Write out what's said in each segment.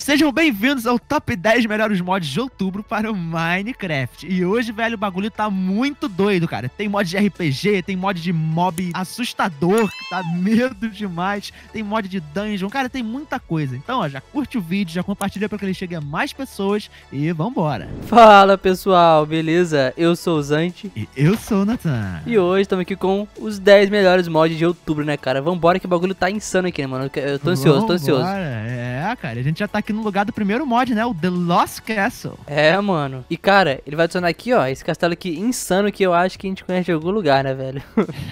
Sejam bem-vindos ao Top 10 melhores mods de outubro para o Minecraft. E hoje, velho, o bagulho tá muito doido, cara. Tem mod de RPG, tem mod de mob assustador, que tá medo demais. Tem mod de dungeon, cara, tem muita coisa. Então, ó, já curte o vídeo, já compartilha para que ele chegue a mais pessoas e vambora. Fala, pessoal, beleza? Eu sou o Zante. E eu sou o Nathan. E hoje estamos aqui com os 10 melhores mods de outubro, né, cara? Vambora que o bagulho tá insano aqui, né, mano? Eu tô ansioso, tô ansioso. É, cara, a gente já tá aqui no lugar do primeiro mod, né? O The Lost Castle. É, mano. E, cara, ele vai adicionar aqui, ó, esse castelo aqui insano que eu acho que a gente conhece de algum lugar, né, velho?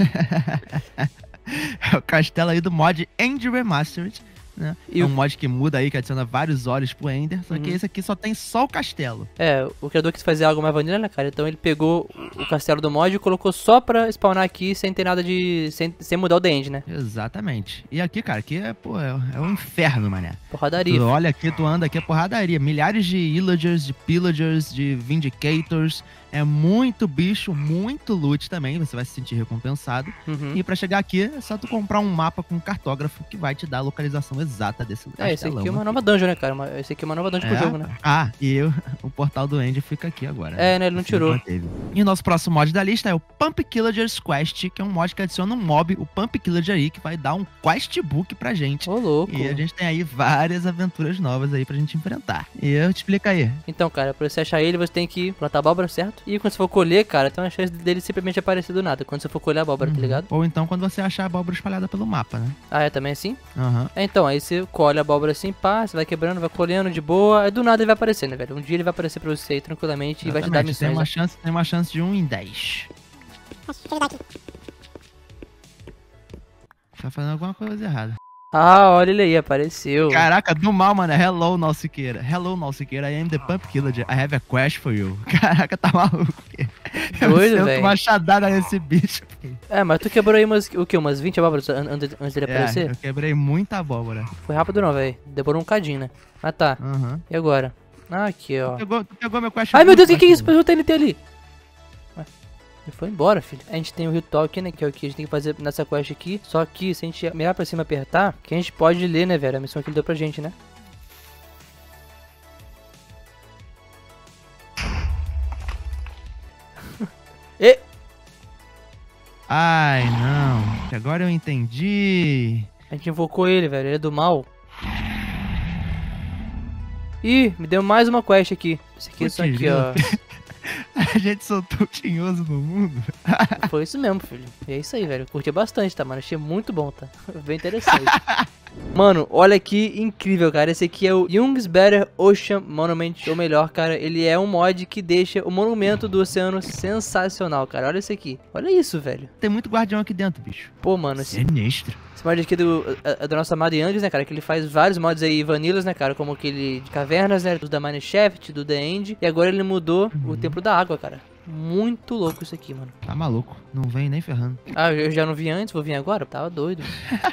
É o castelo aí do mod End Remastered, né? É um mod que muda aí, que adiciona vários olhos pro Ender, só que esse aqui só tem só o castelo. É, o criador quis fazer algo mais vanilla, né, cara? Então ele pegou o castelo do mod e colocou só pra spawnar aqui sem ter nada de... sem mudar o The End, né? Exatamente. E aqui, cara, aqui é, pô, é um inferno, mané. Porradaria. Tu olha aqui, tu anda aqui, é porradaria. Milhares de Illagers, de Pillagers, de Vindicators. É muito bicho, muito loot também, você vai se sentir recompensado. E pra chegar aqui, é só tu comprar um mapa com um cartógrafo que vai te dar a localização exata desse lugar. É, esse aqui é uma nova dungeon, né, cara? Esse aqui é uma nova dungeon pro jogo, né? Ah, o portal do End fica aqui agora. É, né, ele não tirou. E o nosso próximo mod da lista é o Pump Killagers Quest, que é um mod que adiciona um mob, o Pump Killager aí, que vai dar um quest book pra gente. Ô, louco. E a gente tem aí várias aventuras novas aí pra gente enfrentar. E eu te explico aí. Então, cara, pra você achar ele, você tem que plantar abóbora, certo? E quando você for colher, cara, tem uma chance dele simplesmente aparecer do nada. Quando você for colher a abóbora, tá ligado? Ou então quando você achar a abóbora espalhada pelo mapa, né? Ah, é também assim? Aham. É, então, aí você colhe a abóbora assim, pá, você vai quebrando, vai colhendo de boa, aí do nada ele vai aparecer, né, velho? Um dia ele vai aparecer pra você aí tranquilamente e vai te dar missões. Tem uma chance de 1 em 10. Tá fazendo alguma coisa errada. Ah, olha ele aí, apareceu. Caraca, do mal, mano. Hello, Nausicaa. Hello, Nausicaa. I am the Pump Killager. I have a quest for you. Caraca, tá maluco. Doido, velho. Eu uma machadada nesse bicho. É, mas tu quebrou aí o quê? Umas 20 abóboras antes dele aparecer? Eu quebrei muita abóbora. Foi rápido não, velho. Demorou um cadinho, né? Ah, tá. E agora? Ah, aqui, ó. Tu pegou meu quest. Ai, meu Deus, o que é isso? Pergunta ele ali. Ele foi embora, filho. A gente tem o ritual aqui, né? Que é o que a gente tem que fazer nessa quest aqui. Só que se a gente mirar pra cima e apertar, que a gente pode ler, né, velho? A missão que ele deu pra gente, né? E... Ai, não. Agora eu entendi. A gente invocou ele, velho. Ele é do mal. Ih, me deu mais uma quest aqui. Esse aqui é isso aqui, ó. A gente soltou o tinhoso no mundo. Foi isso mesmo, filho. E é isso aí, velho. Curti bastante, tá, mano? Achei muito bom, tá? Bem interessante. Mano, olha que incrível, cara. Esse aqui é o Young's Better Ocean Monument. Ou melhor, cara, ele é um mod que deixa o monumento do oceano sensacional, cara. Olha esse aqui. Olha isso, velho. Tem muito guardião aqui dentro, bicho. Pô, mano. Sinistro. Esse mod aqui é do nosso amado Young's, né, cara? Que ele faz vários mods aí vanillas, né, cara? Como aquele de cavernas, né? Do da Mineshaft, do The End. E agora ele mudou o Templo da Água, cara. Muito louco isso aqui, mano. Tá maluco. Não vem nem ferrando. Ah, eu já não vi antes, vou vir agora? Tava doido.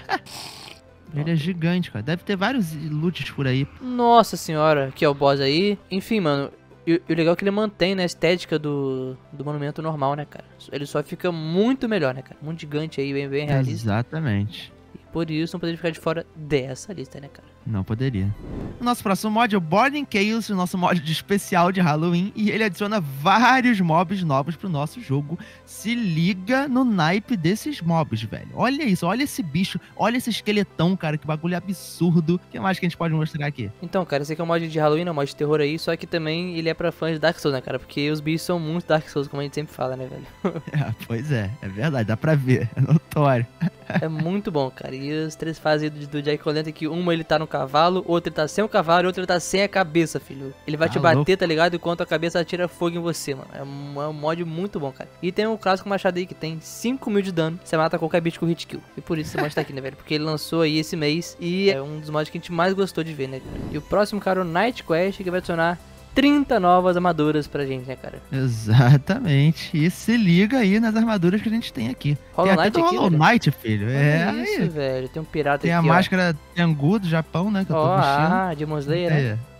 Ele é gigante, cara. Deve ter vários loots por aí. Nossa senhora, aqui é o boss aí. Enfim, mano, e o legal é que ele mantém, né, a estética do monumento normal, né, cara? Ele só fica muito melhor, né, cara? Muito gigante aí, bem realista. Exatamente. E por isso não poderia ficar de fora dessa lista, né, cara? Não poderia. O nosso próximo mod é o Burning Chaos, o nosso mod de especial de Halloween. E ele adiciona vários mobs novos pro nosso jogo. Se liga no naipe desses mobs, velho. Olha isso, olha esse bicho, olha esse esqueletão, cara. Que bagulho absurdo. O que mais que a gente pode mostrar aqui? Então, cara, esse aqui é um mod de Halloween, é um mod de terror aí. Só que também ele é pra fãs de Dark Souls, né, cara? Porque os bichos são muito Dark Souls, como a gente sempre fala, né, velho? Pois é verdade, dá pra ver. É notório. É muito bom, cara. E as três fases do Jack O'Lantern, que uma ele tá no cavalo, outra ele tá sem o cavalo e outra ele tá sem a cabeça, filho. Ele vai te bater, louco, tá ligado? Enquanto a cabeça atira fogo em você, mano. É um mod muito bom, cara. E tem um clássico machado aí que tem 5.000 de dano. Você mata qualquer bicho com hit kill. E por isso esse mod tá aqui, né, velho? Porque ele lançou aí esse mês e é um dos mods que a gente mais gostou de ver, né, cara? E o próximo, cara, é o Night Quest, que vai adicionar 30 novas armaduras pra gente, né, cara? Exatamente. E se liga aí nas armaduras que a gente tem aqui. Hollow tem Knight até aqui, Hollow Knight, filho. É isso, aí. Velho. Tem um pirata tem aqui, a máscara Tengu do Japão, né, que eu tô vestindo. Demon Slayer, né?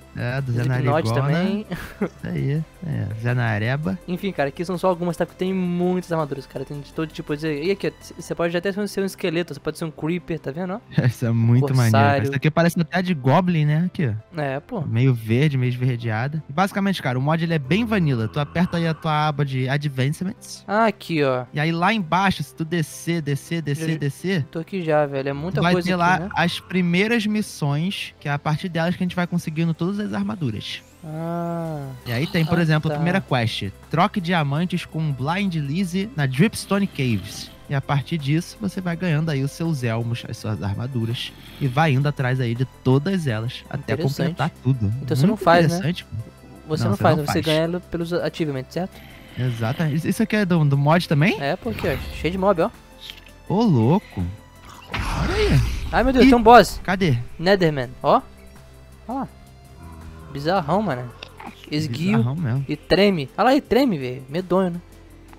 Do Zé Slipknot Narigona. também. Isso aí, Zé Nareba. Enfim, cara, aqui são só algumas, tá? Porque tem muitas armaduras, cara. Tem de todo tipo. E aqui, ó, você pode até ser um esqueleto, você pode ser um creeper, tá vendo, ó? Isso é muito Corsário. maneiro. Cara. Isso aqui parece até de Goblin, né? Aqui, ó. É, pô. Meio verde, meio esverdeada. E basicamente, cara, o mod ele é bem vanilla. Tu aperta aí a tua aba de Advancements. Ah, aqui, ó. E aí lá embaixo, se tu descer, Tô aqui já, velho. É muita vai coisa ter aqui, lá né? as primeiras missões, que é a partir delas que a gente vai conseguindo todas as armaduras. Ah. E aí tem, por exemplo, tá. a primeira quest. Troque diamantes com Blind Lizzie na Dripstone Caves. E a partir disso, você vai ganhando aí os seus elmos, as suas armaduras. E vai indo atrás aí de todas elas, até completar tudo. Então você não faz, né? Pô. Você Não, não você faz, não você faz. ganha pelos achievements, certo? Exato. Isso aqui é do mod também? É, pô, aqui, ó. Cheio de mob, ó. Ô, louco. Olha aí. Ai, meu Deus, Ih. tem um boss. Cadê? Netherman, ó. Ó. Bizarrão, mano. Esguio Bizarrão mesmo. e treme. Olha lá, ele treme, velho. Medonho, né?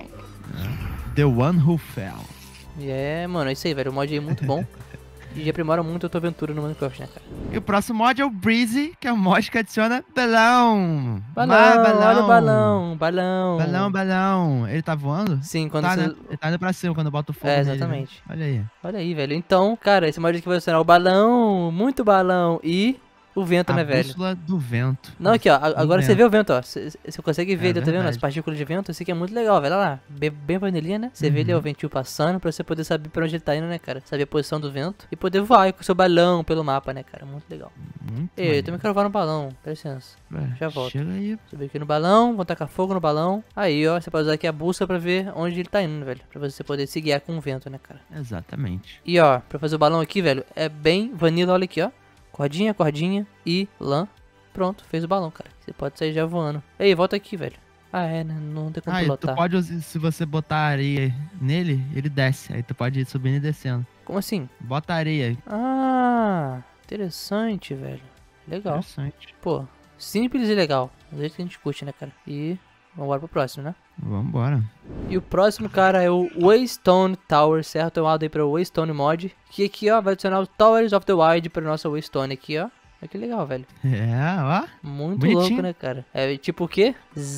The One Who Fell. E é, mano, é isso aí, velho. O mod aí é muito bom. E aprimora muito a tua aventura no Minecraft, né, cara? E o próximo mod é o Breezy, que é o mod que adiciona balão. Balão, olha o balão, balão. Balão. Ele tá voando? Sim, quando Tá, você... né? Ele tá indo pra cima quando bota o fogo É, nele, né? exatamente. Olha aí. Olha aí, velho. Então, cara, esse mod aqui vai adicionar o balão, muito balão e o vento, né, A velho? bússola do vento. Não, aqui, ó. Agora você vê o vento, ó. Você consegue ver, É tá vendo? As verdade. partículas de vento. Esse aqui é muito legal, velho. Olha lá. Bem vanilinha, né? Você vê ali ó, o ventinho passando pra você poder saber pra onde ele tá indo, né, cara? Saber a posição do vento. E poder voar aí com o seu balão pelo mapa, né, cara? Muito legal. Muito Ei, eu também quero voar no balão. Dá licença. maneiro. já volto. Chega aí. Subir aqui no balão, vou tacar fogo no balão. Aí, ó, você pode usar aqui a bússola pra ver onde ele tá indo, velho. Pra você poder se guiar com o vento, né, cara? Exatamente. E, ó, pra fazer o balão aqui, velho, é bem vanilla, olha aqui, ó. Cordinha e lã. Pronto, fez o balão, cara. Você pode sair já voando. Ei, volta aqui, velho. Ah, é, né? Não tem como Aí, tu pilotar. pode, se você botar areia nele, ele desce. Aí tu pode ir subindo e descendo. Como assim? Bota areia. Ah, interessante, velho. Legal. Interessante. Pô, simples e legal. Do jeito que a gente curte, né, cara? E vambora pro próximo, né? Vambora. E o próximo, cara, é o Waystone Tower, certo? Eu ado aí pra Waystone Mod. Que aqui, ó, vai adicionar o Towers of the Wild pra nossa Waystone aqui, ó. Olha que legal, velho. É, ó. Muito Bonitinho. louco, né, cara? É tipo o quê?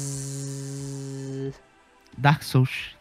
Dark Souls.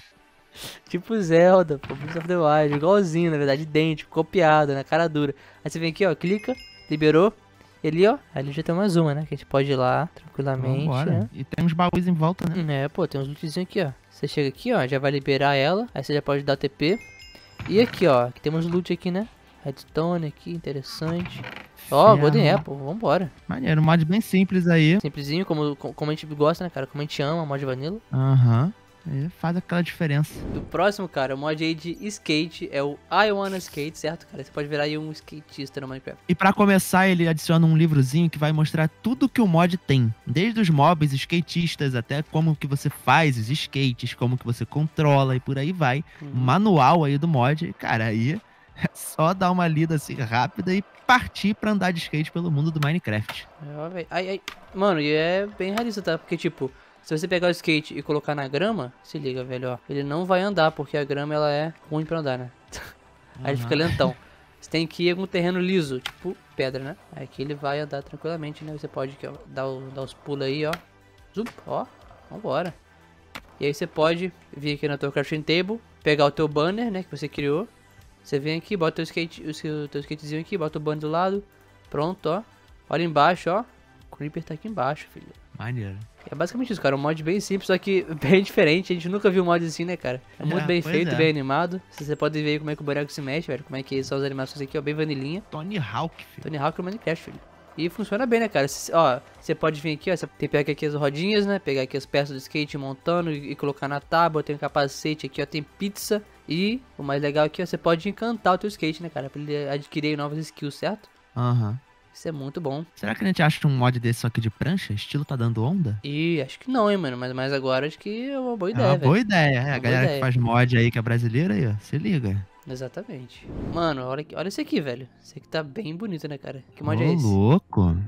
Tipo Zelda, pô, Breath of the Wild, igualzinho, na verdade, idêntico, copiado, na cara dura. Aí você vem aqui, ó, clica, liberou. Ali, ó, ali já tem mais uma, né? Que a gente pode ir lá tranquilamente, Vambora. né? E tem uns baús em volta, né? É, pô, tem uns lootzinhos aqui, ó. Você chega aqui, ó, já vai liberar ela. Aí você já pode dar TP. E aqui, ó, que temos loot aqui, né? Redstone aqui, interessante. Ó, Ferro. Golden Apple, vambora. Maneiro, um mod bem simples aí. Simplesinho, como a gente gosta, né, cara? Como a gente ama, mod vanilla. Aham. E faz aquela diferença. Do próximo, cara, o mod aí de skate é o I Wanna Skate, certo, cara? Você pode virar aí um skatista no Minecraft. E pra começar, ele adiciona um livrozinho que vai mostrar tudo que o mod tem. Desde os mobs, skatistas, até como que você faz os skates, como que você controla e por aí vai. Um manual aí do mod. Cara, aí é só dar uma lida assim rápida e partir pra andar de skate pelo mundo do Minecraft. Ó, velho. Ai. Mano, e é bem realista, tá? Porque, tipo, se você pegar o skate e colocar na grama, se liga, velho, ó. Ele não vai andar, porque a grama, ela é ruim pra andar, né? Aí ele fica lentão. Você tem que ir com um terreno liso, tipo pedra, né? Aí que ele vai andar tranquilamente, né? Você pode aqui, ó, dar os pulos aí, ó. Zup, ó. Vambora. E aí você pode vir aqui na tua crafting table, pegar o teu banner, né, que você criou. Você vem aqui, bota o teu skatezinho aqui, bota o banner do lado. Pronto, ó. Olha embaixo, ó. O Creeper tá aqui embaixo, filho. Maneiro. É basicamente isso, cara. Um mod bem simples, só que bem diferente. A gente nunca viu um mod assim, né, cara? É muito bem pois feito, é. bem animado. Você pode ver aí como é que o boneco se mexe, velho. Como é que são as animações aqui, ó. Bem vanilinha. Tony Hawk, filho. Tony Hawk no Minecraft, filho. E funciona bem, né, cara? Ó, você pode vir aqui, ó. Você tem que pegar aqui as rodinhas, né? Pegar aqui as peças do skate montando e colocar na tábua. Tem um capacete aqui, ó. Tem pizza. E o mais legal aqui, ó. Você pode encantar o teu skate, né, cara? Pra ele adquirir novas skills, certo? Aham. Isso é muito bom. Será que a gente acha um mod desse só aqui de prancha? Estilo tá dando onda? E acho que não, hein, mano. Mas agora acho que é uma boa É ideia, uma velho. boa ideia. É, Uma a boa galera ideia. que faz mod aí, que é brasileira aí, ó. Se liga. Exatamente. Mano, olha esse aqui, velho. Esse aqui tá bem bonito, né, cara? Que mod Ô, é esse? louco.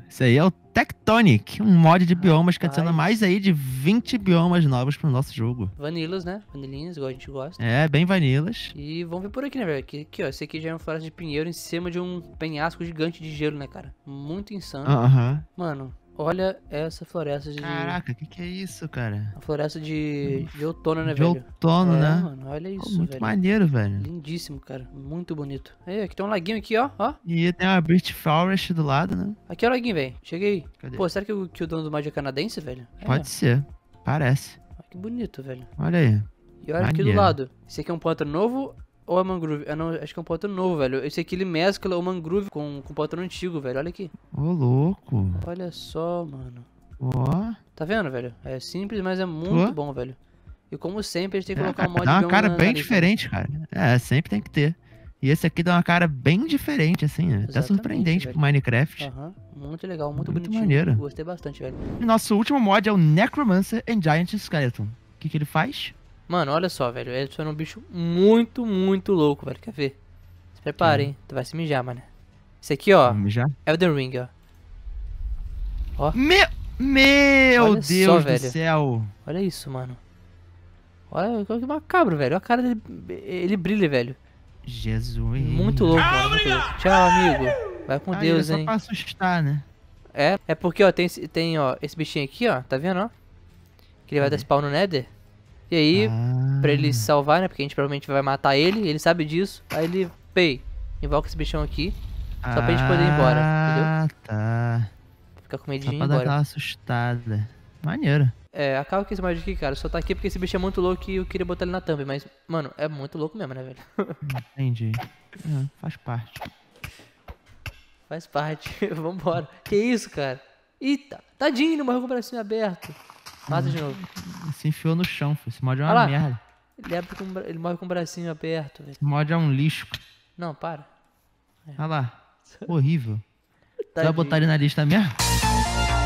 Esse aí é o Tectonic, um mod de biomas que adiciona Rapaz. mais aí de 20 biomas novos pro nosso jogo. Vanilas, né? Vanilinhas, igual a gente gosta. É, bem vanilas. E vamos ver por aqui, né, velho? Aqui, ó. Esse aqui já é uma floresta de pinheiro em cima de um penhasco gigante de gelo, né, cara? Muito insano. Aham. Mano, olha essa floresta de... Caraca, que é isso, cara? A floresta de outono, né, De velho? outono, É, né? mano, olha Pô, isso, muito velho. maneiro, velho. Lindíssimo, cara. Muito bonito. Aí, aqui tem um laguinho aqui, ó. Ó. E tem uma British Forest do lado, né? Aqui é o laguinho, velho. Cheguei. Cadê? Pô, será que o dono do mod é canadense, velho? Pode ser. Parece. Olha que bonito, velho. Olha aí. E olha aqui do Maneiro. lado. Esse aqui é um pântano novo ou é mangrove? Ah, não, acho que é um pântano novo, velho. Esse aqui ele mescla o mangrove com o pântano antigo, velho. Olha aqui. Ô, louco. Olha só, mano. Ó. Tá vendo, velho? É simples, mas é muito Pô. bom, velho. E como sempre, a gente tem que É, colocar cara, um mod dá uma bioma cara na bem lista, né? diferente, cara. É, sempre tem que ter. E esse aqui dá uma cara bem diferente, assim, né? Até Exatamente, surpreendente velho. pro Minecraft. Aham, muito legal, muito, Muito bonitinho. maneiro. Gostei bastante, velho. E nosso último mod é o Necromancer and Giant Skeleton. O que ele faz? Mano, olha só, velho. Ele é um bicho muito, muito louco, velho. Quer ver? Se prepara, hein? Tu vai se mijar, mano. Esse aqui, ó, Vamos já? Elden Ring, ó. Meu Olha só, Deus do velho. céu. Olha isso, mano. Olha que macabro, velho. Olha a cara dele. Ele brilha, velho. Jesus. Muito louco, mano. Muito louco. Tchau, amigo. Vai com Ah, Deus, é só hein. pra assustar, né? É porque, ó, tem, ó, esse bichinho aqui, ó. Tá vendo, ó? Que ele vai dar spawn no Nether. E aí, pra ele se salvar, né? Porque a gente provavelmente vai matar ele sabe disso. Aí ele, invoca esse bichão aqui. Só pra gente poder ir embora, entendeu? Ah, tá. Ficar com Só medinho e pra ir dar embora. aquela assustada. Maneiro. É, acaba com esse mod aqui, cara. Só tá aqui porque esse bicho é muito louco e eu queria botar ele na thumb. Mas, mano, é muito louco mesmo, né, velho? Entendi. Faz parte. Faz parte. Vambora. Que isso, cara? Eita. Tadinho, ele morreu com o bracinho aberto. Mata de novo. Se enfiou no chão, filho. Esse mod é Olha uma lá. merda. Ele morre com o bracinho aberto, velho. Esse mod é um lixo. Não, para. Olha lá. Horrível. Você vai Tadinho. botar ele na lista mesmo?